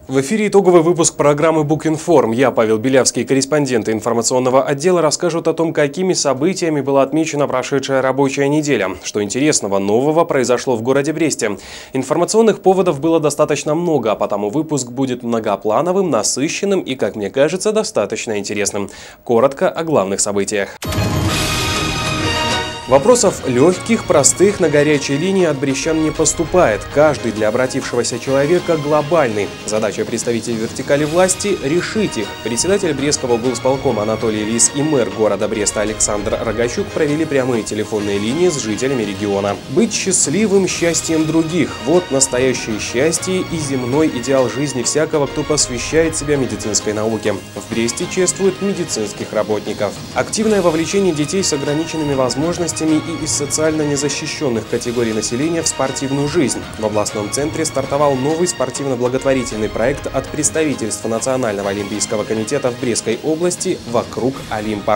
В эфире итоговый выпуск программы «Букинформ». Я, Павел Белявский, корреспонденты информационного отдела, расскажут о том, какими событиями была отмечена прошедшая рабочая неделя. Что интересного нового произошло в городе Бресте. Информационных поводов было достаточно много, а потому выпуск будет многоплановым, насыщенным и, как мне кажется, достаточно интересным. Коротко о главных событиях. Вопросов легких, простых на горячей линии от брестян не поступает. Каждый для обратившегося человека глобальный. Задача представителей вертикали власти – решить их. Председатель Брестского облсполкома Анатолий Лис и мэр города Бреста Александр Рогачук провели прямые телефонные линии с жителями региона. Быть счастливым счастьем других – вот настоящее счастье и земной идеал жизни всякого, кто посвящает себя медицинской науке. В Бресте чествуют медицинских работников. Активное вовлечение детей с ограниченными возможностями и из социально незащищенных категорий населения в спортивную жизнь. В областном центре стартовал новый спортивно-благотворительный проект от представительства Национального олимпийского комитета в Брестской области «Вокруг Олимпа».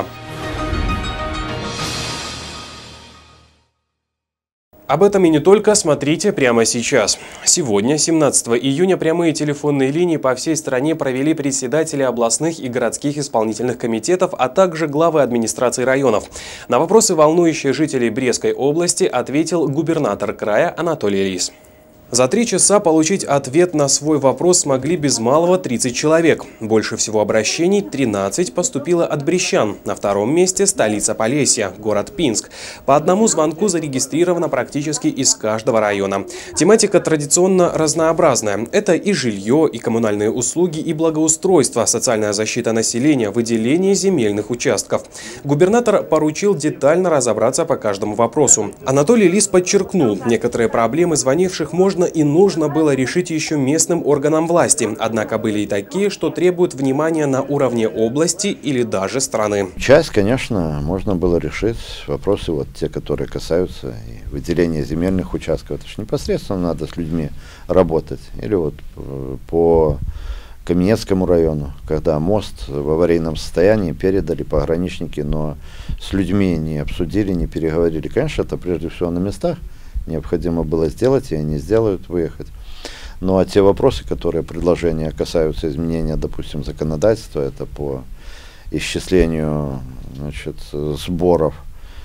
Об этом и не только, смотрите прямо сейчас. Сегодня, 17 июня, прямые телефонные линии по всей стране провели председатели областных и городских исполнительных комитетов, а также главы администраций районов. На вопросы, волнующие жителей Брестской области, ответил губернатор края Анатолий Лис. За 3 часа получить ответ на свой вопрос смогли без малого 30 человек. Больше всего обращений, 13, поступило от брестян. На втором месте столица Полесья, город Пинск. По одному звонку зарегистрировано практически из каждого района. Тематика традиционно разнообразная. Это и жилье, и коммунальные услуги, и благоустройство, социальная защита населения, выделение земельных участков. Губернатор поручил детально разобраться по каждому вопросу. Анатолий Лис подчеркнул, некоторые проблемы звонивших можно и нужно было решить еще местным органам власти. Однако были и такие, что требуют внимания на уровне области или даже страны. Часть, конечно, можно было решить. Вопросы вот те, которые касаются и выделения земельных участков. Это же непосредственно надо с людьми работать. Или вот по Каменецкому району, когда мост в аварийном состоянии передали пограничники, но с людьми не обсудили, не переговорили. Конечно, это прежде всего на местах необходимо было сделать, и они сделают, выехать. Ну а те вопросы, которые предложения касаются изменения, допустим, законодательства, это по исчислению, значит, сборов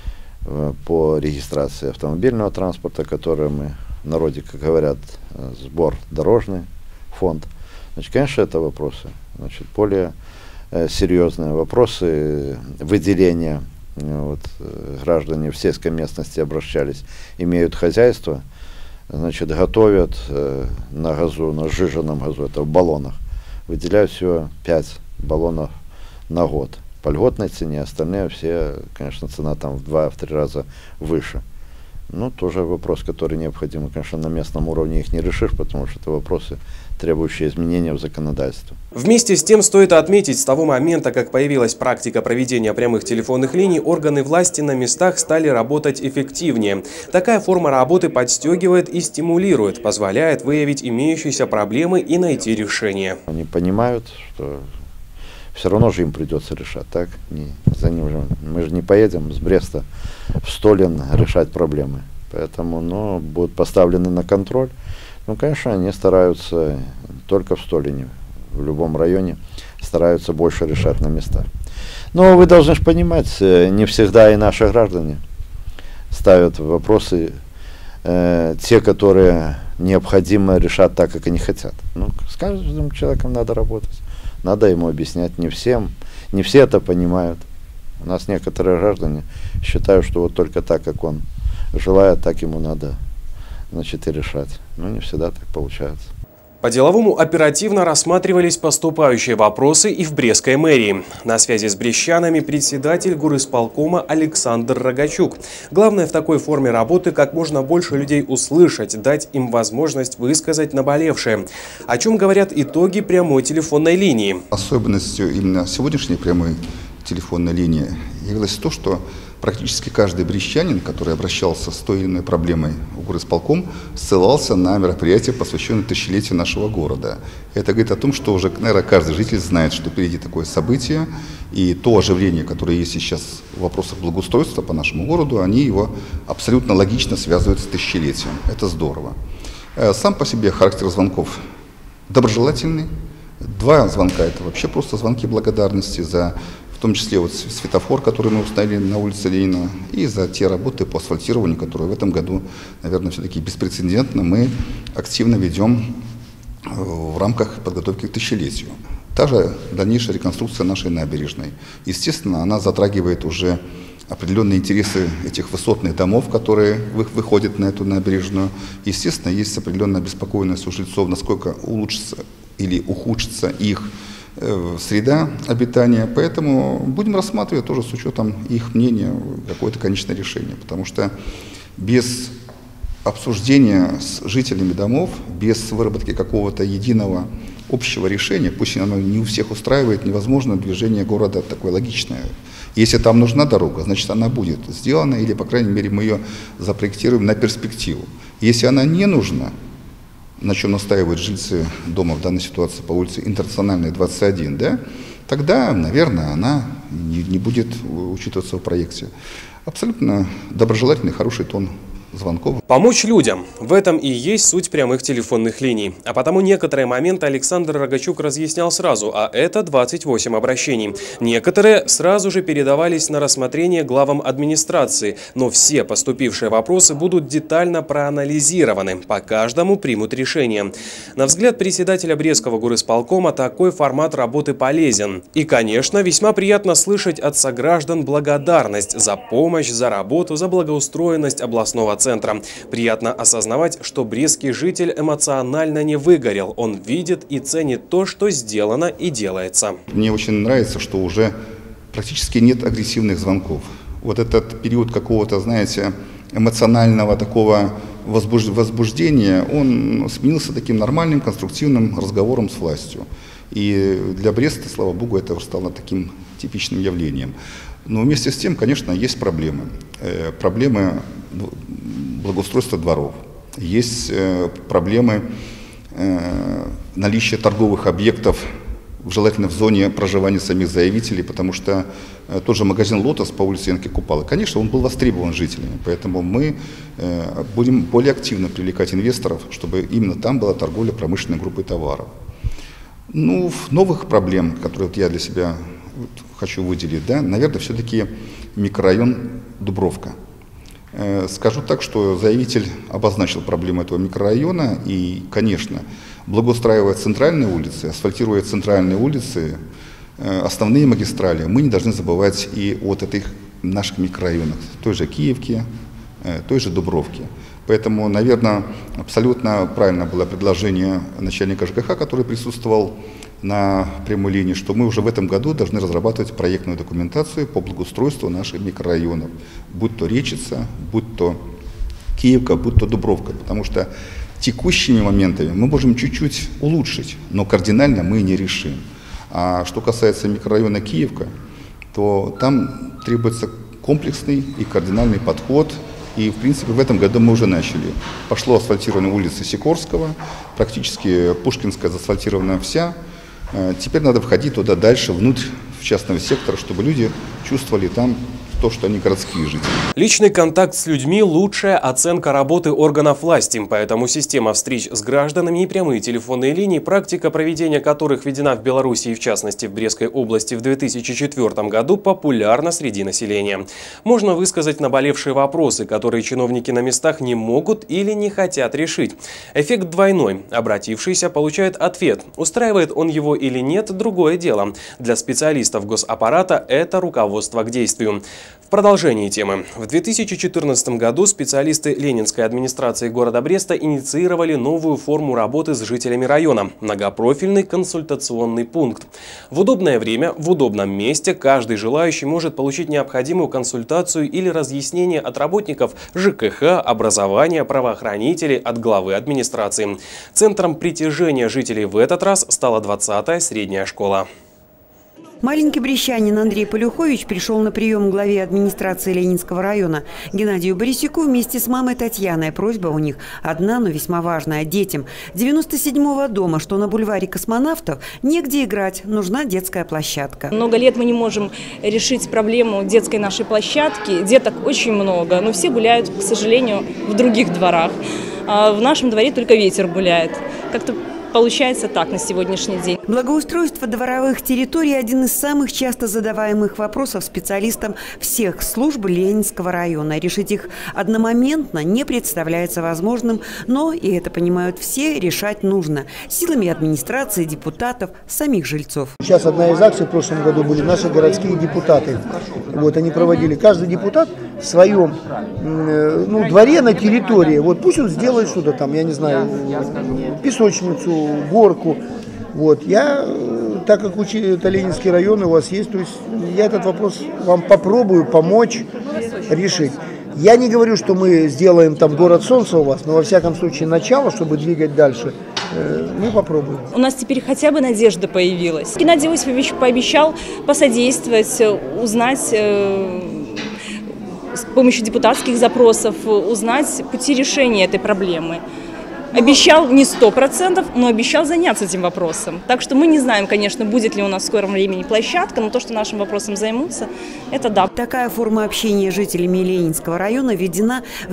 по регистрации автомобильного транспорта, которые мы в народе, как говорят, сбор дорожный фонд. Значит, конечно, это вопросы, значит, более серьезные вопросы выделения. Вот, граждане в сельской местности обращались, имеют хозяйство, значит, готовят на газу, на сжиженном газу, это в баллонах, выделяют всего 5 баллонов на год. По льготной цене, остальные все, конечно, цена там в 2-3 раза выше. Ну, тоже вопрос, который необходимо, конечно, на местном уровне их не решишь, потому что это вопросы, требующие изменения в законодательстве. Вместе с тем стоит отметить, с того момента, как появилась практика проведения прямых телефонных линий, органы власти на местах стали работать эффективнее. Такая форма работы подстегивает и стимулирует, позволяет выявить имеющиеся проблемы и найти решение. Они понимают, что все равно же им придется решать, так? Мы же не поедем с Бреста в Столин решать проблемы. Поэтому, ну, будут поставлены на контроль. Ну, конечно, они стараются только в Столине, в любом районе, стараются больше решать на местах. Но вы должны же понимать, не всегда и наши граждане ставят вопросы, те, которые необходимо решать так, как они хотят. Ну, с каждым человеком надо работать. Надо ему объяснять, не всем, не все это понимают. У нас некоторые граждане считают, что вот только так, как он желает, так ему надо, значит, и решать. Но не всегда так получается. По-деловому оперативно рассматривались поступающие вопросы и в Брестской мэрии. На связи с брестчанами председатель горисполкома Александр Рогачук. Главное в такой форме работы как можно больше людей услышать, дать им возможность высказать наболевшее. О чем говорят итоги прямой телефонной линии. Особенностью именно сегодняшней прямой телефонной линии явилось то, что практически каждый брестчанин, который обращался с той или иной проблемой в горисполком, ссылался на мероприятие, посвященное тысячелетию нашего города. Это говорит о том, что уже, наверное, каждый житель знает, что впереди такое событие, и то оживление, которое есть сейчас в вопросах благоустройства по нашему городу, они его абсолютно логично связывают с тысячелетием. Это здорово. Сам по себе характер звонков доброжелательный. 2 звонка – это вообще просто звонки благодарности за, в том числе вот светофор, который мы установили на улице Ленина, и за те работы по асфальтированию, которые в этом году, наверное, все-таки беспрецедентно мы активно ведем в рамках подготовки к тысячелетию. Та же дальнейшая реконструкция нашей набережной. Естественно, она затрагивает уже определенные интересы этих высотных домов, которые выходят на эту набережную. Естественно, есть определенная обеспокоенность у жильцов, насколько улучшится или ухудшится их среда обитания. Поэтому будем рассматривать тоже с учетом их мнения какое-то конечное решение. Потому что без обсуждения с жителями домов, без выработки какого-то единого общего решения, пусть оно не у всех устраивает, невозможно движение города такое логичное. Если там нужна дорога, значит она будет сделана, или, по крайней мере, мы ее запроектируем на перспективу. Если она не нужна, на чем настаивают жильцы дома в данной ситуации по улице Интернациональной, 21, да, тогда, наверное, она не будет учитываться в проекте. Абсолютно доброжелательный, хороший тон звонков. Помочь людям – в этом и есть суть прямых телефонных линий. А потому некоторые моменты Александр Рогачук разъяснял сразу, а это 28 обращений. Некоторые сразу же передавались на рассмотрение главам администрации, но все поступившие вопросы будут детально проанализированы, по каждому примут решение. На взгляд председателя Брестского горисполкома такой формат работы полезен. И, конечно, весьма приятно слышать от сограждан благодарность за помощь, за работу, за благоустроенность областного центра. Приятно осознавать, что брестский житель эмоционально не выгорел. Он видит и ценит то, что сделано и делается. Мне очень нравится, что уже практически нет агрессивных звонков. Вот этот период какого-то, знаете, эмоционального такого возбуждения, он сменился таким нормальным, конструктивным разговором с властью. И для Бреста, слава богу, это стало таким типичным явлением. Но вместе с тем, конечно, есть проблемы. Проблемы благоустройства дворов. Есть проблемы наличия торговых объектов, желательно в зоне проживания самих заявителей, потому что тот же магазин «Лотос» по улице Янки Купалы, конечно, он был востребован жителями, поэтому мы будем более активно привлекать инвесторов, чтобы именно там была торговля промышленной группой товаров. Ну, новых проблем, которые вот я для себя хочу выделить, да, наверное, все-таки микрорайон Дубровка. Скажу так, что заявитель обозначил проблему этого микрорайона и, конечно, благоустраивая центральные улицы, асфальтируя центральные улицы, основные магистрали, мы не должны забывать и от этих наших микрорайонах, той же Киевки, той же Дубровки. Поэтому, наверное, абсолютно правильно было предложение начальника ЖКХ, который присутствовал на прямой линии, что мы уже в этом году должны разрабатывать проектную документацию по благоустройству наших микрорайонов, будь то Речица, будь то Киевка, будь то Дубровка, потому что текущими моментами мы можем чуть-чуть улучшить, но кардинально мы не решим. А что касается микрорайона Киевка, то там требуется комплексный и кардинальный подход. И, в принципе, в этом году мы уже начали. Пошло асфальтирование улицы Сикорского, практически Пушкинская заасфальтирована вся. Теперь надо входить туда дальше, внутрь в частного сектора, чтобы люди чувствовали там то, что они городские жители. Личный контакт с людьми – лучшая оценка работы органов власти, поэтому система встреч с гражданами и прямые телефонные линии, практика проведения которых введена в Беларуси и в частности в Брестской области в 2004 году, популярна среди населения. Можно высказать наболевшие вопросы, которые чиновники на местах не могут или не хотят решить. Эффект двойной. Обратившийся получает ответ. Устраивает он его или нет – другое дело. Для специалистов госаппарата это руководство к действию. В продолжении темы. В 2014 году специалисты Ленинской администрации города Бреста инициировали новую форму работы с жителями района – многопрофильный консультационный пункт. В удобное время, в удобном месте каждый желающий может получить необходимую консультацию или разъяснение от работников ЖКХ, образования, правоохранителей, от главы администрации. Центром притяжения жителей в этот раз стала 20-я средняя школа. Маленький брестянин Андрей Полюхович пришел на прием к главе администрации Ленинского района Геннадию Борисюку вместе с мамой Татьяной. Просьба у них одна, но весьма важная – детям 97-го дома, что на бульваре Космонавтов, негде играть, нужна детская площадка. Много лет мы не можем решить проблему детской нашей площадки. Деток очень много, но все гуляют, к сожалению, в других дворах. А в нашем дворе только ветер гуляет. Как-то получается так на сегодняшний день. Благоустройство дворовых территорий – один из самых часто задаваемых вопросов специалистам всех служб Ленинского района. Решить их одномоментно не представляется возможным, но, и это понимают все, решать нужно силами администрации, депутатов, самих жильцов. Сейчас одна из акций в прошлом году были наши городские депутаты. Вот они проводили. Каждый депутат в своем дворе на территории. Вот пусть он сделает что-то там, я не знаю, песочницу, горку. Вот я, так как это Ленинский район у вас есть, то есть я этот вопрос вам попробую помочь решить. Я не говорю, что мы сделаем там город солнца у вас, но во всяком случае начало, чтобы двигать дальше, мы попробуем. У нас теперь хотя бы надежда появилась. Геннадий Осипович пообещал посодействовать, узнать с помощью депутатских запросов, узнать пути решения этой проблемы. Обещал не 100%, но обещал заняться этим вопросом. Так что мы не знаем, конечно, будет ли у нас в скором времени площадка, но то, что нашим вопросом займутся, это да. Такая форма общения с жителями Ленинского района введена в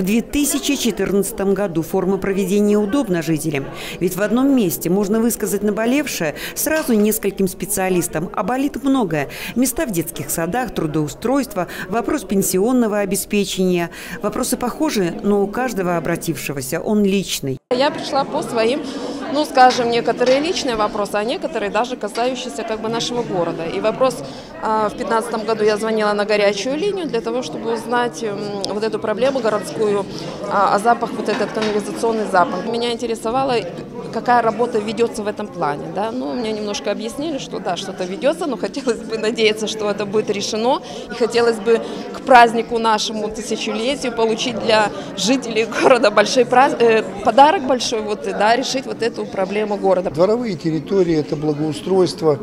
2014 году. Форма проведения удобна жителям. Ведь в одном месте можно высказать наболевшее сразу нескольким специалистам, а болит многое. Места в детских садах, трудоустройство, вопрос пенсионного обеспечения. Вопросы похожи, но у каждого обратившегося он личный. Я пришла по своим, скажем, некоторые личные вопросы, а некоторые даже касающиеся нашего города. И вопрос в 2015 году я звонила на горячую линию для того, чтобы узнать вот эту проблему городскую, запах, вот этот канализационный запах. Меня интересовало, какая работа ведется в этом плане. Да? Мне немножко объяснили, что да, что-то ведется, но хотелось бы надеяться, что это будет решено. И хотелось бы к празднику нашему тысячелетию получить для жителей города большой подарок большой, решить вот эту проблему города. Дворовые территории – это благоустройство,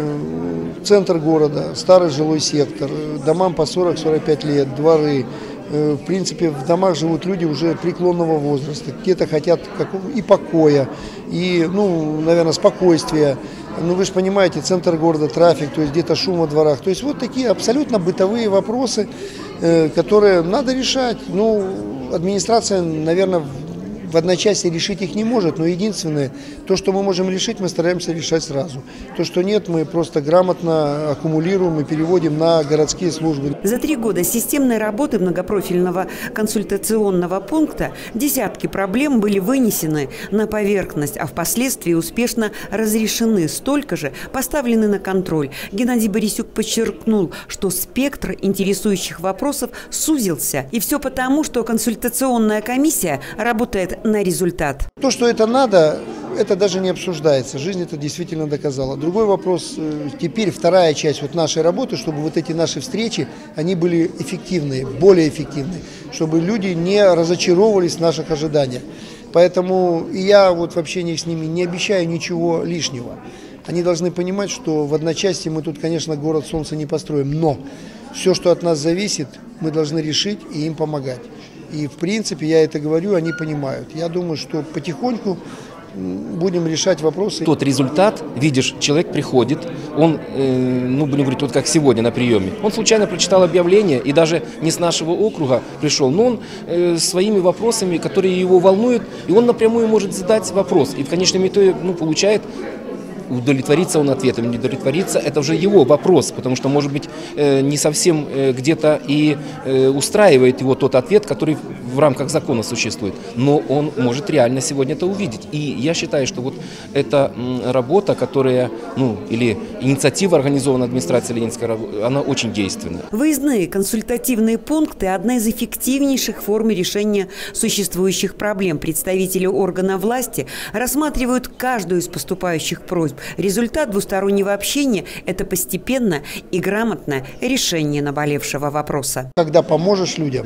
центр города, старый жилой сектор, домам по 40-45 лет, дворы. В принципе, в домах живут люди уже преклонного возраста, где-то хотят и покоя, и, наверное, спокойствия. Вы же понимаете, центр города, трафик, то есть где-то шум во дворах. То есть вот такие абсолютно бытовые вопросы, которые надо решать. Администрация, наверное, в одночасье решить их не может, но единственное, то, что мы можем решить, мы стараемся решать сразу. То, что нет, мы просто грамотно аккумулируем и переводим на городские службы. За 3 года системной работы многопрофильного консультационного пункта десятки проблем были вынесены на поверхность, а впоследствии успешно разрешены, столько же поставлены на контроль. Геннадий Борисюк подчеркнул, что спектр интересующих вопросов сузился. И все потому, что консультационная комиссия работает на результат. То, что это надо, это даже не обсуждается. Жизнь это действительно доказала. Другой вопрос, теперь вторая часть нашей работы, чтобы вот эти наши встречи, они были эффективные, более эффективные, чтобы люди не разочаровывались в наших ожиданиях. Поэтому я в общении с ними не обещаю ничего лишнего. Они должны понимать, что в одночасье мы тут, конечно, город солнца не построим, но все, что от нас зависит, мы должны решить и им помогать. И, в принципе, я это говорю, они понимают. Я думаю, что потихоньку будем решать вопросы. Тот результат, видишь, человек приходит, он, будем говорить, вот как сегодня на приеме, он случайно прочитал объявление и даже не с нашего округа пришел, но он своими вопросами, которые его волнуют, и он напрямую может задать вопрос. И в конечном итоге получает, удовлетворится он ответом, не удовлетворится, это уже его вопрос, потому что, может быть, не совсем где-то и устраивает его тот ответ, который в рамках закона существует, но он может реально сегодня это увидеть. И я считаю, что эта работа, которая, или инициатива, организованная администрацией Ленинского района, она очень действенна. Выездные консультативные пункты – одна из эффективнейших форм решения существующих проблем. Представители органа власти рассматривают каждую из поступающих просьб. Результат двустороннего общения – это постепенное и грамотное решение наболевшего вопроса. Когда поможешь людям,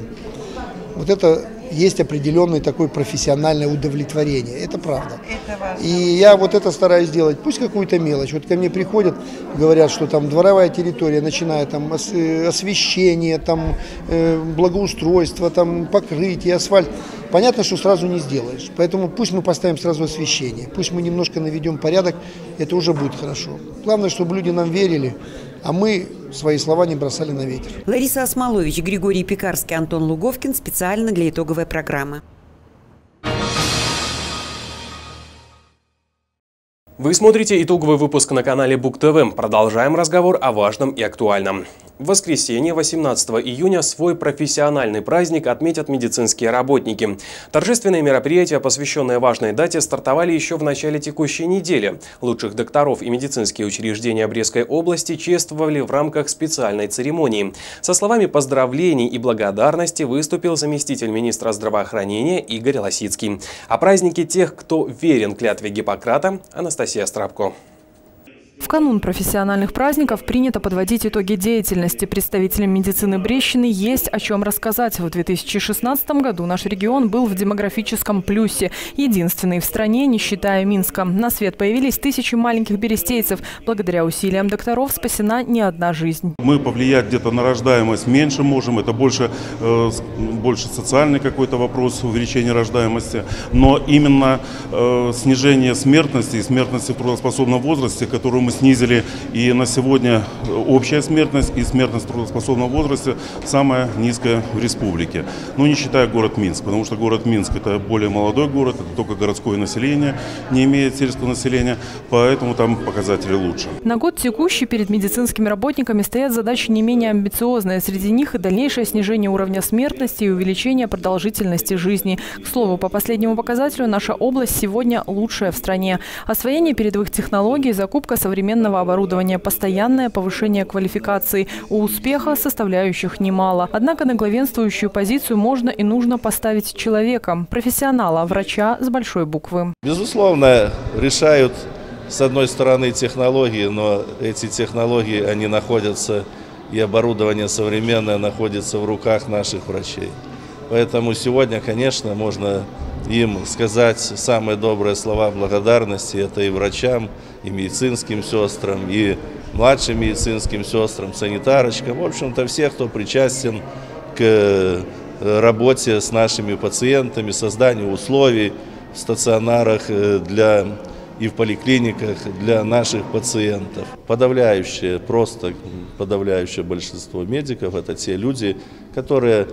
это есть определенное такое профессиональное удовлетворение. Это правда. И я это стараюсь делать. Пусть какую-то мелочь. Ко мне приходят, говорят, что там дворовая территория, начиная там освещение, там благоустройство, там покрытие, асфальт. Понятно, что сразу не сделаешь. Поэтому пусть мы поставим сразу освещение. Пусть мы немножко наведем порядок. Это уже будет хорошо. Главное, чтобы люди нам верили, а мы свои слова не бросали на ветер. Лариса Осмолович, Григорий Пекарский, Антон Луговкин. Специально для итоговой программы. Вы смотрите итоговый выпуск на канале Бук ТВ. Продолжаем разговор о важном и актуальном. В воскресенье, 18 июня, свой профессиональный праздник отметят медицинские работники. Торжественные мероприятия, посвященные важной дате, стартовали еще в начале текущей недели. Лучших докторов и медицинские учреждения Брестской области чествовали в рамках специальной церемонии. Со словами поздравлений и благодарности выступил заместитель министра здравоохранения Игорь Лосицкий. О празднике тех, кто верен клятве Гиппократа, Анастасия Страбко. В канун профессиональных праздников принято подводить итоги деятельности. Представителям медицины Брестщины есть о чем рассказать. В 2016 году наш регион был в демографическом плюсе. Единственный в стране, не считая Минска. На свет появились тысячи маленьких берестейцев. Благодаря усилиям докторов спасена не одна жизнь. Мы повлиять где-то на рождаемость меньше можем. Это больше социальный какой-то вопрос, увеличение рождаемости. Но именно снижение смертности и смертности в трудоспособном возрасте, которую мы снизили, и на сегодня общая смертность и смертность в трудоспособном возрасте самая низкая в республике. Но не считая город Минск, потому что город Минск — это более молодой город, это только городское население, не имеет сельского населения, поэтому там показатели лучше. На год текущий перед медицинскими работниками стоят задачи не менее амбициозные. Среди них и дальнейшее снижение уровня смертности и увеличение продолжительности жизни. К слову, по последнему показателю наша область сегодня лучшая в стране. Освоение передовых технологий, закупка современного оборудования, постоянное повышение квалификации. У успеха составляющих немало. Однако на главенствующую позицию можно и нужно поставить человека, профессионала, врача с большой буквы. Безусловно, решают с одной стороны технологии, но эти технологии, они находятся, и оборудование современное находится в руках наших врачей. Поэтому сегодня, конечно, можно им сказать самые добрые слова благодарности. Это и врачам, и медицинским сестрам, и младшим медицинским сестрам, санитарочкам. В общем-то, всех, кто причастен к работе с нашими пациентами, созданию условий в стационарах и в поликлиниках для наших пациентов. Подавляющее большинство медиков – это те люди, которые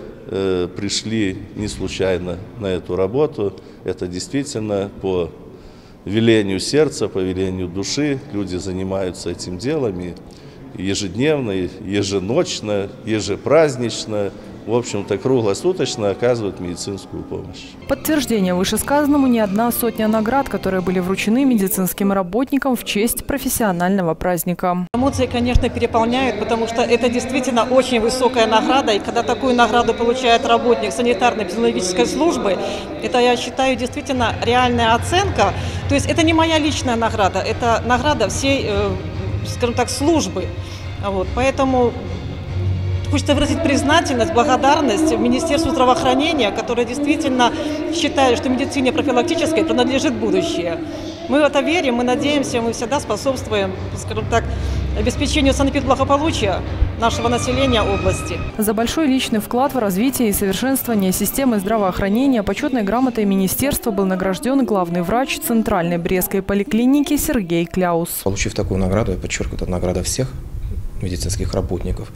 пришли не случайно на эту работу. Это действительно по велению сердца, по велению души. Люди занимаются этим делом и ежедневно, еженочно, ежепразднично, в общем-то, круглосуточно оказывают медицинскую помощь. Подтверждение вышесказанному не одна сотня наград, которые были вручены медицинским работникам в честь профессионального праздника. Эмоции, конечно, переполняют, потому что это действительно очень высокая награда. И когда такую награду получает работник санитарно-эпидемиологической службы, это, я считаю, действительно реальная оценка. То есть это не моя личная награда, это награда всей, скажем так, службы. Поэтому хочется выразить признательность, благодарность Министерству здравоохранения, которое действительно считает, что медицине профилактической принадлежит будущее. Мы в это верим, мы надеемся, мы всегда способствуем, скажем так, обеспечению санэпидблагополучия нашего населения области. За большой личный вклад в развитие и совершенствование системы здравоохранения почетной грамотой министерства был награжден главный врач Центральной Брестской поликлиники Сергей Кляус. Получив такую награду, я подчеркиваю, это награда всех медицинских работников.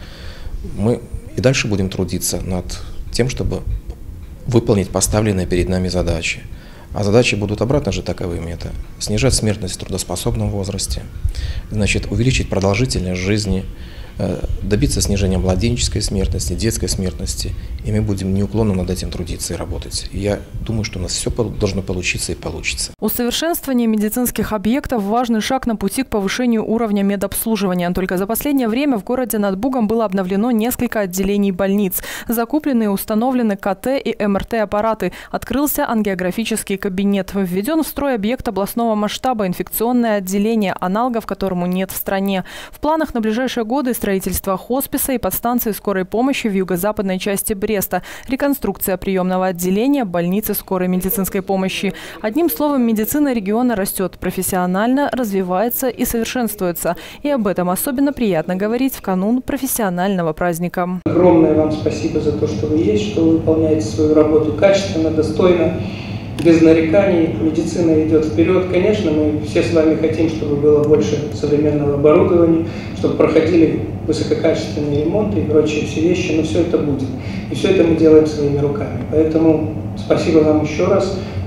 Мы и дальше будем трудиться над тем, чтобы выполнить поставленные перед нами задачи. А задачи будут обратно же таковыми. Это снижать смертность в трудоспособном возрасте, увеличить продолжительность жизни, добиться снижения младенческой смертности, детской смертности. И мы будем неуклонно над этим трудиться и работать. И я думаю, что у нас все должно получиться и получится. Усовершенствование медицинских объектов – важный шаг на пути к повышению уровня медобслуживания. Только за последнее время в городе над Бугом было обновлено несколько отделений больниц. Закуплены и установлены КТ и МРТ-аппараты. Открылся ангиографический кабинет. Введен в строй объект областного масштаба – инфекционное отделение, аналогов которому нет в стране. В планах на ближайшие годы строительство хосписа и подстанции скорой помощи в юго-западной части Бреста, реконструкция приемного отделения, больницы скорой медицинской помощи. Одним словом, медицина региона растет профессионально, развивается и совершенствуется. И об этом особенно приятно говорить в канун профессионального праздника. Огромное вам спасибо за то, что вы есть, что вы выполняете свою работу качественно, достойно, без нареканий. Медицина идет вперед. Конечно, мы все с вами хотим, чтобы было больше современного оборудования, чтобы проходили высококачественные ремонты и прочие все вещи, но все это будет. И все это мы делаем своими руками. Поэтому спасибо вам еще раз.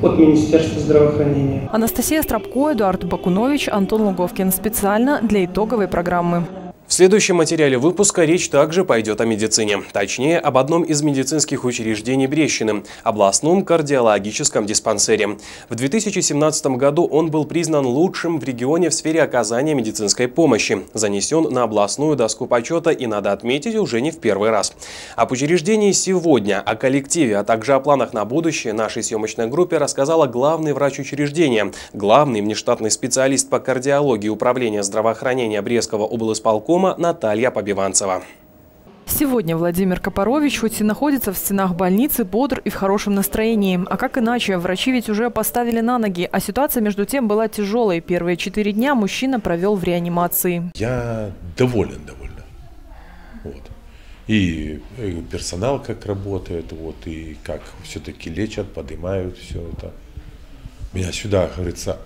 от Министерства здравоохранения. Анастасия Страбко, Эдуард Бакунович, Антон Луговкин. Специально для итоговой программы. В следующем материале выпуска речь также пойдет о медицине. Точнее, об одном из медицинских учреждений Брещины – областном кардиологическом диспансере. В 2017 году он был признан лучшим в регионе в сфере оказания медицинской помощи. Занесен на областную доску почета и, надо отметить, уже не в первый раз. Об учреждении сегодня, о коллективе, а также о планах на будущее нашей съемочной группе рассказала главный врач учреждения, главный внештатный специалист по кардиологии Управления здравоохранения Брестского облисполкома Наталья Побиванцева. Сегодня Владимир Копорович хоть и находится в стенах больницы, бодр и в хорошем настроении. А как иначе? Врачи ведь уже поставили на ноги. А ситуация между тем была тяжелой. Первые 4 дня мужчина провел в реанимации. Я доволен довольно. Вот. И персонал как работает, вот, и как все-таки лечат, поднимают все это. Меня сюда, говорится...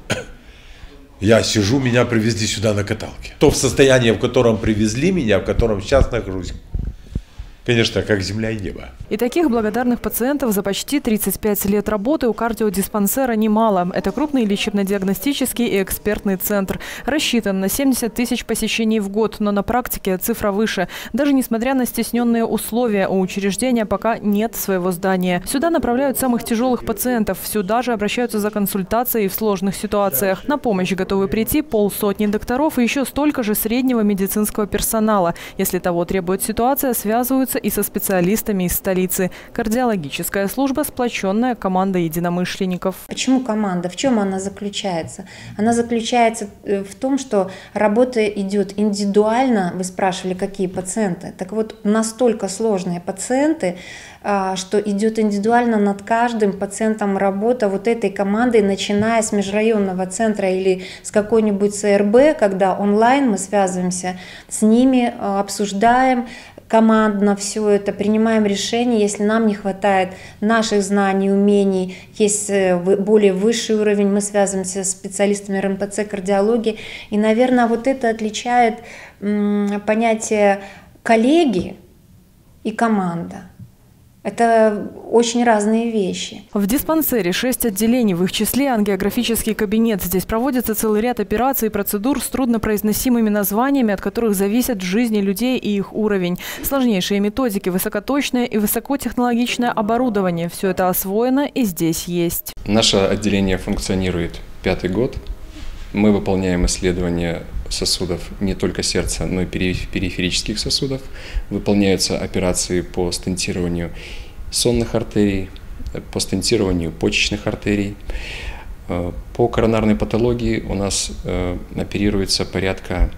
Я сижу, меня привезли сюда на каталке. То в состоянии, в котором привезли меня, в котором сейчас нахожусь, конечно, как земля и небо. И таких благодарных пациентов за почти 35 лет работы у кардиодиспансера немало. Это крупный лечебно-диагностический и экспертный центр. Рассчитан на 70 тысяч посещений в год, но на практике цифра выше. Даже несмотря на стесненные условия, у учреждения пока нет своего здания. Сюда направляют самых тяжелых пациентов. Сюда же обращаются за консультацией в сложных ситуациях. На помощь готовы прийти 50 докторов и еще столько же среднего медицинского персонала. Если того требует ситуация, связываются и со специалистами из столицы. Кардиологическая служба – сплоченная команда единомышленников. Почему команда? В чем она заключается? Она заключается в том, что работа идет индивидуально. Вы спрашивали, какие пациенты. Так вот, настолько сложные пациенты, что идет индивидуально над каждым пациентом работа вот этой командой, начиная с межрайонного центра или с какой-нибудь ЦРБ, когда онлайн мы связываемся с ними, обсуждаем командно все это, принимаем решения, если нам не хватает наших знаний, умений, есть более высший уровень, мы связываемся с специалистами РНПЦ, кардиологии. И, наверное, вот это отличает понятие коллеги и команда. Это очень разные вещи. В диспансере 6 отделений, в их числе ангиографический кабинет. Здесь проводится целый ряд операций и процедур с труднопроизносимыми названиями, от которых зависят жизни людей и их уровень. Сложнейшие методики, высокоточное и высокотехнологичное оборудование. Все это освоено и здесь есть. Наше отделение функционирует 5-й год. Мы выполняем исследования сосудов не только сердца, но и периферических сосудов. Выполняются операции по стентированию сонных артерий, по стентированию почечных артерий. По коронарной патологии у нас оперируется порядка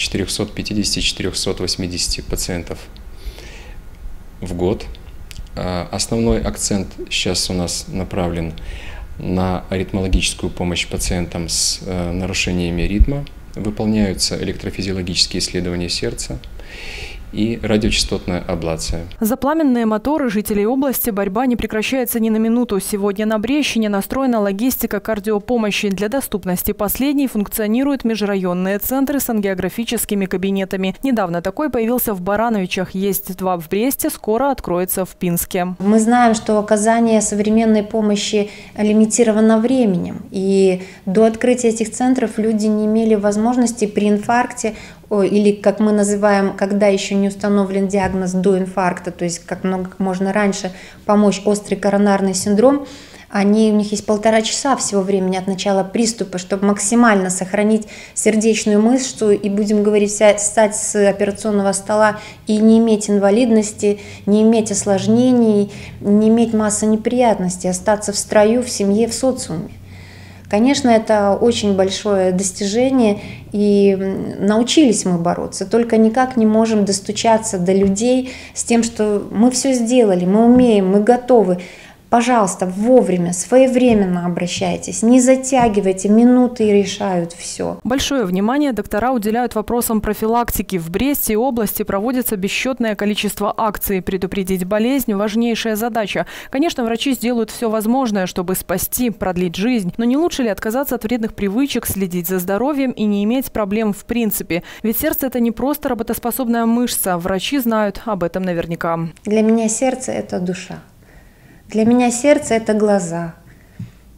450-480 пациентов в год. Основной акцент сейчас у нас направлен на аритмологическую помощь пациентам с нарушениями ритма. Выполняются электрофизиологические исследования сердца и радиочастотная аблация. За пламенные моторы жителей области борьба не прекращается ни на минуту. Сегодня на Брещине настроена логистика кардиопомощи. Для доступности последней функционируют межрайонные центры с ангиографическими кабинетами. Недавно такой появился в Барановичах. Есть 2 в Бресте, скоро откроется в Пинске. Мы знаем, что оказание современной помощи лимитировано временем. И до открытия этих центров люди не имели возможности при инфаркте или, как мы называем, когда еще не установлен диагноз до инфаркта, то есть как можно раньше помочь острый коронарный синдром, у них есть 1,5 часа всего времени от начала приступа, чтобы максимально сохранить сердечную мышцу и, будем говорить, встать с операционного стола и не иметь инвалидности, не иметь осложнений, не иметь массы неприятностей, остаться в строю, в семье, в социуме. Конечно, это очень большое достижение, и научились мы бороться, только никак не можем достучаться до людей с тем, что мы все сделали, мы умеем, мы готовы. Пожалуйста, вовремя, своевременно обращайтесь, не затягивайте, минуты решают все. Большое внимание доктора уделяют вопросам профилактики. В Бресте и области проводится бесчетное количество акций. Предупредить болезнь – важнейшая задача. Конечно, врачи сделают все возможное, чтобы спасти, продлить жизнь. Но не лучше ли отказаться от вредных привычек, следить за здоровьем и не иметь проблем в принципе? Ведь сердце – это не просто работоспособная мышца. Врачи знают об этом наверняка. Для меня сердце – это душа. Для меня сердце – это глаза.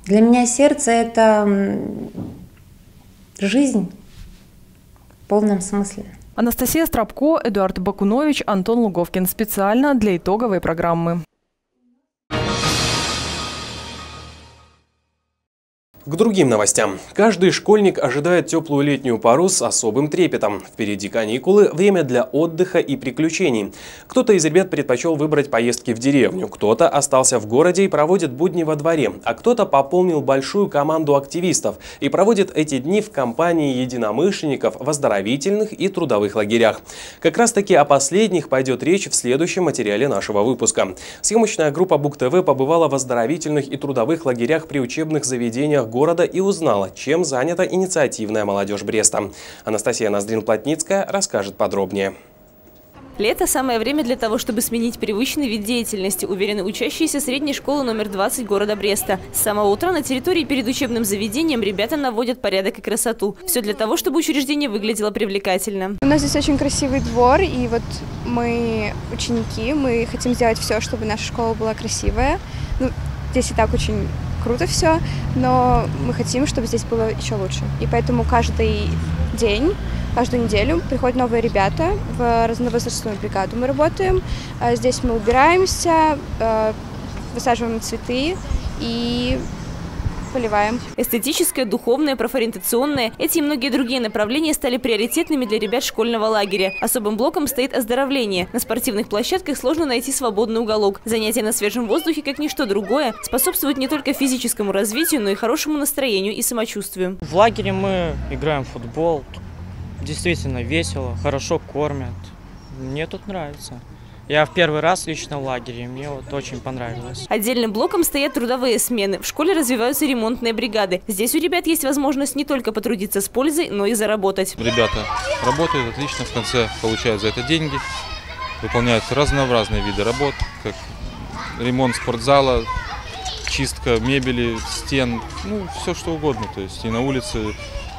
Для меня сердце – это жизнь в полном смысле. Анастасия Страбко, Эдуард Бакунович, Антон Луговкин. Специально для итоговой программы. К другим новостям. Каждый школьник ожидает теплую летнюю пору с особым трепетом. Впереди каникулы, время для отдыха и приключений. Кто-то из ребят предпочел выбрать поездки в деревню, кто-то остался в городе и проводит будни во дворе, а кто-то пополнил большую команду активистов и проводит эти дни в компании единомышленников в оздоровительных и трудовых лагерях. Как раз таки о последних пойдет речь в следующем материале нашего выпуска. Съемочная группа БУК-ТВ побывала в оздоровительных и трудовых лагерях при учебных заведениях города и узнала, чем занята инициативная молодежь Бреста. Анастасия Ноздрин-Плотницкая расскажет подробнее. Лето – самое время для того, чтобы сменить привычный вид деятельности, уверены учащиеся средней школы номер 20 города Бреста. С самого утра на территории перед учебным заведением ребята наводят порядок и красоту. Все для того, чтобы учреждение выглядело привлекательно. У нас здесь очень красивый двор, и вот мы ученики, мы хотим сделать все, чтобы наша школа была красивая. Ну, здесь и так очень круто все, но мы хотим, чтобы здесь было еще лучше. И поэтому каждый день, каждую неделю приходят новые ребята, в разновозрастную бригаду мы работаем. Здесь мы убираемся, высаживаем цветы и поливаем. Эстетическое, духовное, профориентационное – эти и многие другие направления стали приоритетными для ребят школьного лагеря. Особым блоком стоит оздоровление. На спортивных площадках сложно найти свободный уголок. Занятия на свежем воздухе, как ничто другое, способствуют не только физическому развитию, но и хорошему настроению и самочувствию. В лагере мы играем в футбол. Действительно весело, хорошо кормят. Мне тут нравится. Я в первый раз лично в лагере, мне вот очень понравилось. Отдельным блоком стоят трудовые смены. В школе развиваются ремонтные бригады. Здесь у ребят есть возможность не только потрудиться с пользой, но и заработать. Ребята работают отлично, в конце получают за это деньги, выполняют разнообразные виды работ, как ремонт спортзала, чистка мебели, стен, ну все что угодно. То есть и на улице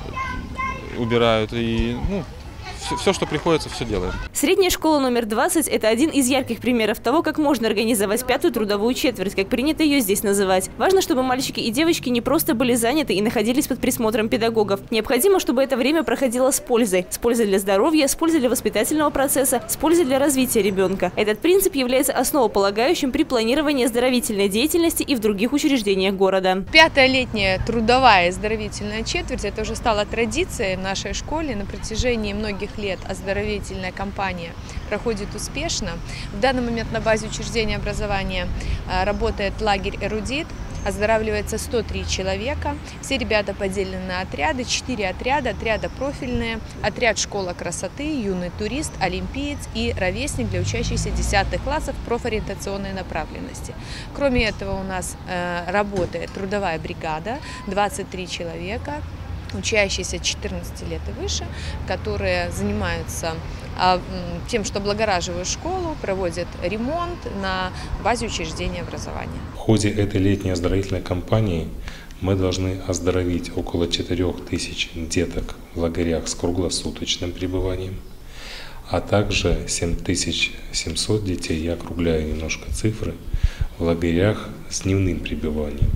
убирают, и все, что приходится, все делаем. Средняя школа номер 20 – это один из ярких примеров того, как можно организовать пятую трудовую четверть, как принято ее здесь называть. Важно, чтобы мальчики и девочки не просто были заняты и находились под присмотром педагогов. Необходимо, чтобы это время проходило с пользой. С пользой для здоровья, с пользой для воспитательного процесса, с пользой для развития ребенка. Этот принцип является основополагающим при планировании оздоровительной деятельности и в других учреждениях города. Пятая летняя трудовая оздоровительная четверть – это уже стало традицией в нашей школе. На протяжении многих лет оздоровительная кампания проходит успешно. В данный момент на базе учреждения образования работает лагерь «Эрудит». Оздоравливается 103 человека. Все ребята поделены на отряды. 4 отряда. Отряда профильные. Отряд «Школа красоты», «Юный турист», «Олимпиец» и «Ровесник» для учащихся 10 классов профориентационной направленности. Кроме этого у нас работает трудовая бригада. 23 человека, учащиеся 14 лет и выше, которые занимаются тем, что облагораживают школу, проводят ремонт на базе учреждения образования. В ходе этой летней оздоровительной кампании мы должны оздоровить около 4000 деток в лагерях с круглосуточным пребыванием, а также 7700 детей, я округляю немножко цифры, в лагерях с дневным пребыванием.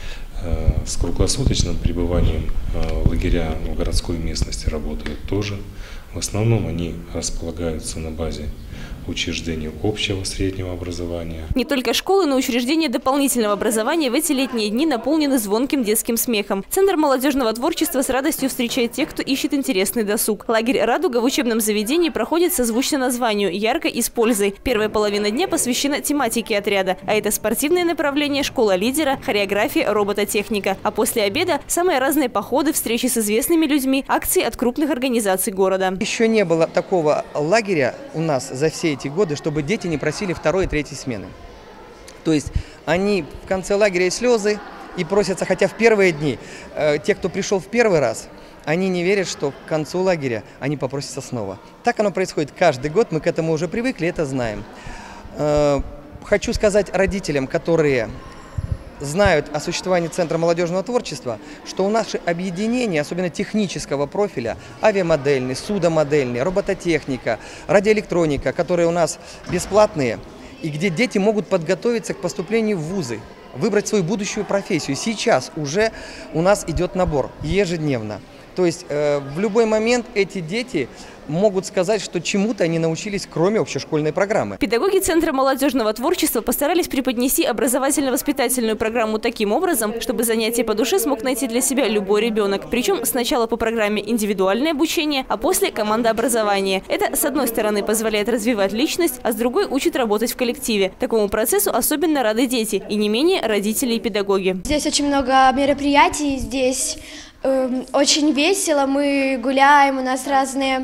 С круглосуточным пребыванием лагеря в городской местности работают тоже. В основном они располагаются на базе учреждений общего среднего образования. Не только школы, но и учреждения дополнительного образования в эти летние дни наполнены звонким детским смехом. Центр молодежного творчества с радостью встречает тех, кто ищет интересный досуг. Лагерь «Радуга» в учебном заведении проходит созвучно названию «Ярко и с пользой». Первая половина дня посвящена тематике отряда, а это спортивное направление, школа лидера, хореография, робототехника. А после обеда самые разные походы, встречи с известными людьми, акции от крупных организаций города. Еще не было такого лагеря у нас за все эти годы, чтобы дети не просили второй и третьей смены. То есть они в конце лагеря и слезы, и просятся, хотя в первые дни, те, кто пришел в первый раз, они не верят, что к концу лагеря они попросятся снова. Так оно происходит каждый год, мы к этому уже привыкли, это знаем. Хочу сказать родителям, которые знают о существовании Центра молодежного творчества, что у нас объединения, особенно технического профиля, авиамодельный, судомодельный, робототехника, радиоэлектроника, которые у нас бесплатные, и где дети могут подготовиться к поступлению в вузы. выбрать свою будущую профессию. Сейчас уже у нас идет набор ежедневно. То есть в любой момент эти дети могут сказать, что чему-то они научились, кроме общешкольной программы. Педагоги Центра молодежного творчества постарались преподнести образовательно-воспитательную программу таким образом, чтобы занятие по душе смог найти для себя любой ребенок. Причем сначала по программе индивидуальное обучение, а после командообразование. Это, с одной стороны, позволяет развивать личность, а с другой учит работать в коллективе. Такому процессу особенно рады дети и не менее родители и педагоги. Здесь очень много мероприятий, здесь очень весело, мы гуляем, у нас разные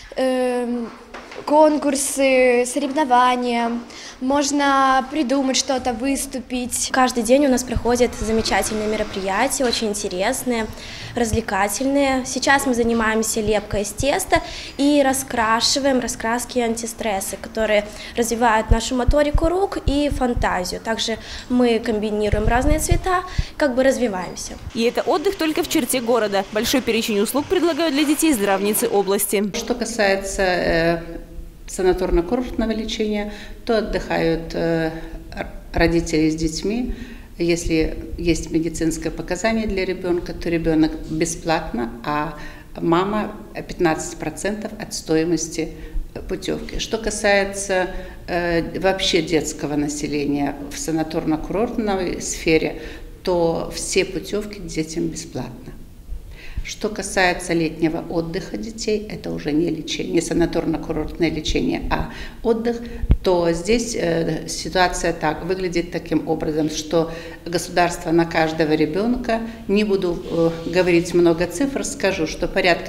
конкурсы, соревнования, можно придумать что-то, выступить. Каждый день у нас проходят замечательные мероприятия, очень интересные, развлекательные. Сейчас мы занимаемся лепкой из теста и раскрашиваем раскраски антистрессы, которые развивают нашу моторику рук и фантазию. Также мы комбинируем разные цвета, как бы развиваемся. И это отдых только в черте города. Большой перечень услуг предлагают для детей здравницы области. Что касается санаторно-курортного лечения, то отдыхают родители с детьми. Если есть медицинское показание для ребенка, то ребенок бесплатно, а мама 15% от стоимости путевки. Что касается вообще детского населения в санаторно-курортной сфере, то все путевки детям бесплатно. Что касается летнего отдыха детей, это уже не лечение, не санаторно-курортное лечение, а отдых, то здесь ситуация выглядит таким образом, что государство на каждого ребенка, не буду говорить много цифр, скажу, что порядка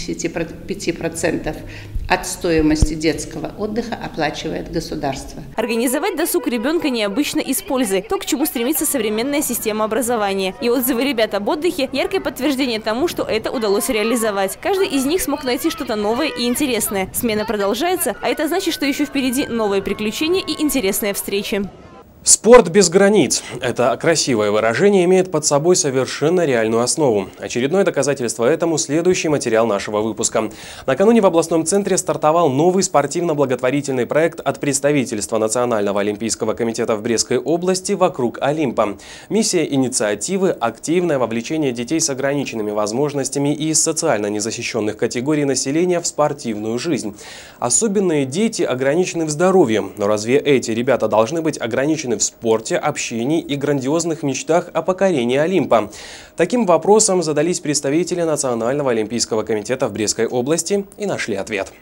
55% от стоимости детского отдыха оплачивает государство. Организовать досуг ребенка необычно и с пользой, то, к чему стремится современная система образования. И отзывы ребят об отдыхе – яркое подтверждение тому, что это удалось реализовать. Каждый из них смог найти что-то новое и интересное. Смена продолжается, а это значит, что еще впереди новые приключения и интересные встречи. Спорт без границ. Это красивое выражение имеет под собой совершенно реальную основу. Очередное доказательство этому – следующий материал нашего выпуска. Накануне в областном центре стартовал новый спортивно-благотворительный проект от представительства Национального олимпийского комитета в Брестской области «Вокруг Олимпа». Миссия инициативы – активное вовлечение детей с ограниченными возможностями и из социально незащищенных категорий населения в спортивную жизнь. Особенные дети ограничены в здоровье. Но разве эти ребята должны быть ограничены в спорте, общении и грандиозных мечтах о покорении Олимпа? Таким вопросом задались представители Национального олимпийского комитета в Брестской области и нашли ответ.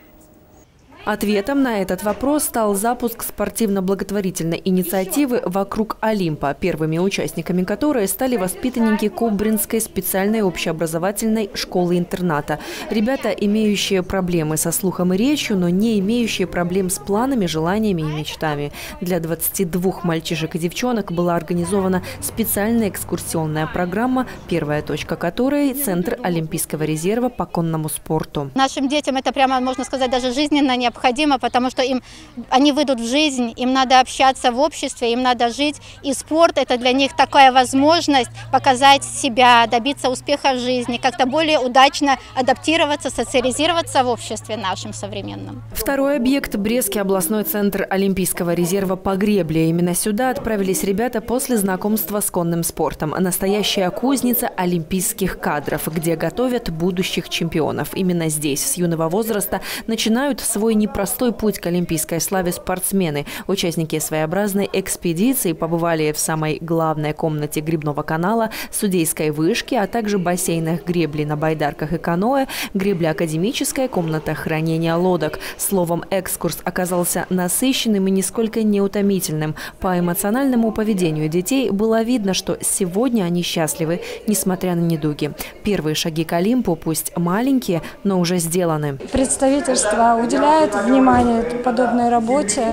Ответом на этот вопрос стал запуск спортивно-благотворительной инициативы «Вокруг Олимпа», первыми участниками которой стали воспитанники Кобринской специальной общеобразовательной школы-интерната. Ребята, имеющие проблемы со слухом и речью, но не имеющие проблем с планами, желаниями и мечтами. Для 22 мальчишек и девчонок была организована специальная экскурсионная программа, первая точка которой – Центр Олимпийского резерва по конному спорту. Нашим детям это прямо, можно сказать, даже жизненно необходимо, потому что они выйдут в жизнь, им надо общаться в обществе, им надо жить. И спорт – это для них такая возможность показать себя, добиться успеха в жизни, как-то более удачно адаптироваться, социализироваться в обществе нашем современном. Второй объект – Брестский областной центр Олимпийского резерва по гребле. Именно сюда отправились ребята после знакомства с конным спортом. Настоящая кузница олимпийских кадров, где готовят будущих чемпионов. Именно здесь с юного возраста начинают свой непростой путь к олимпийской славе спортсмены. Участники своеобразной экспедиции побывали в самой главной комнате гребного канала, судейской вышки, а также бассейнах гребли на байдарках и каноэ, гребля академическая, комната хранения лодок. Словом, экскурс оказался насыщенным и нисколько неутомительным. По эмоциональному поведению детей было видно, что сегодня они счастливы, несмотря на недуги. Первые шаги к Олимпу, пусть маленькие, но уже сделаны. Представительство уделяет внимание подобной работе.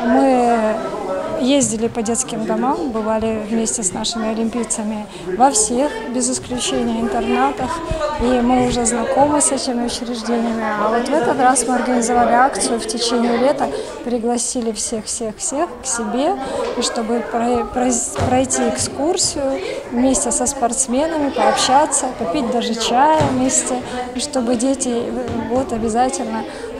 Мы ездили по детским домам, бывали вместе с нашими олимпийцами во всех, без исключения, интернатах. И мы уже знакомы с этими учреждениями. А вот в этот раз мы организовали акцию в течение лета, пригласили всех-всех-всех к себе, и чтобы пройти экскурсию вместе со спортсменами, пообщаться, попить даже чая вместе, и чтобы дети вот обязательно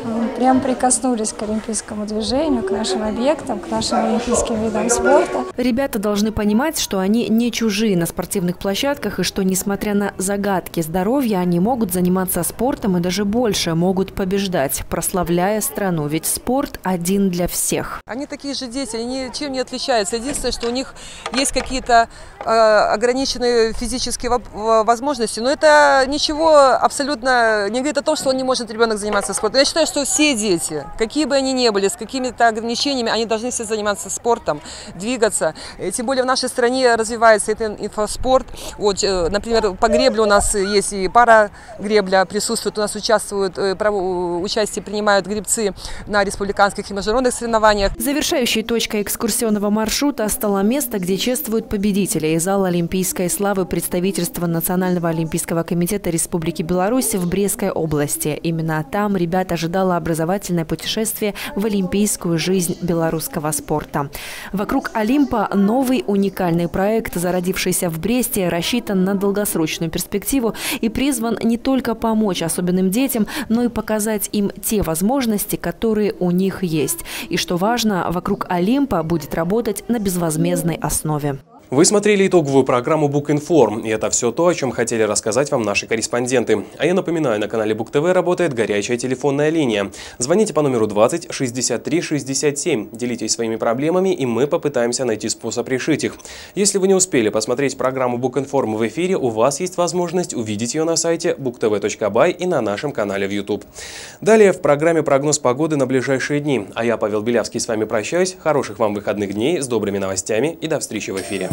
прям прикоснулись к олимпийскому движению, к нашим объектам, к нашим олимпийским видам спорта. Ребята должны понимать, что они не чужие на спортивных площадках и что, несмотря на загадки здоровья, они могут заниматься спортом и даже больше могут побеждать, прославляя страну. Ведь спорт один для всех. Они такие же дети, они ничем не отличаются. Единственное, что у них есть какие-то ограниченные физические возможности, но это ничего абсолютно не говорит о том, что он не может ребенок заниматься спортом. Я считаю, что все дети, какие бы они ни были, с какими-то ограничениями, они должны все заниматься спортом, двигаться. Тем более в нашей стране развивается этот инфоспорт. Вот, например, по гребле у нас есть и парагребля присутствует, у нас участие принимают гребцы на республиканских и международных соревнованиях. Завершающей точкой экскурсионного маршрута стало место, где чествуют победителей. Зал Олимпийской славы представительства Национального олимпийского комитета Республики Беларусь в Брестской области. Именно там ребят ожидало образовательное путешествие в олимпийскую жизнь белорусского спорта. «Вокруг Олимпа» – новый уникальный проект, зародившийся в Бресте, рассчитан на долгосрочную перспективу и призван не только помочь особенным детям, но и показать им те возможности, которые у них есть. И что важно, «Вокруг Олимпа» будет работать на безвозмездной основе. Вы смотрели итоговую программу Book-Inform, и это все то, о чем хотели рассказать вам наши корреспонденты. А я напоминаю, на канале Бук ТВ работает горячая телефонная линия. Звоните по номеру 20 63 67, делитесь своими проблемами, и мы попытаемся найти способ решить их. Если вы не успели посмотреть программу Book-Inform в эфире, у вас есть возможность увидеть ее на сайте booktv.by и на нашем канале в YouTube. Далее в программе прогноз погоды на ближайшие дни. А я, Павел Белявский, с вами прощаюсь. Хороших вам выходных дней, с добрыми новостями и до встречи в эфире.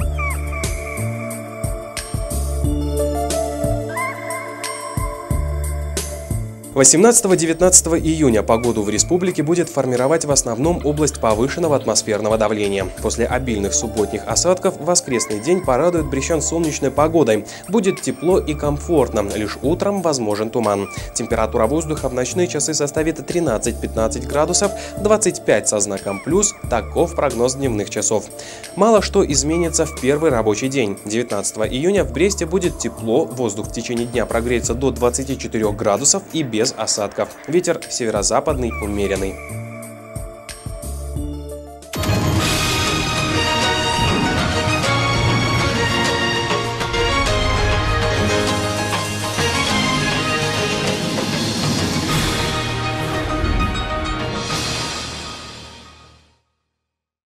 18-19 июня погоду в республике будет формировать в основном область повышенного атмосферного давления. После обильных субботних осадков воскресный день порадует брестян солнечной погодой. Будет тепло и комфортно, лишь утром возможен туман. Температура воздуха в ночные часы составит 13-15 градусов, 25 со знаком плюс, таков прогноз дневных часов. Мало что изменится в первый рабочий день. 19 июня в Бресте будет тепло, воздух в течение дня прогреется до 24 градусов и без осадков. Ветер северо-западный умеренный.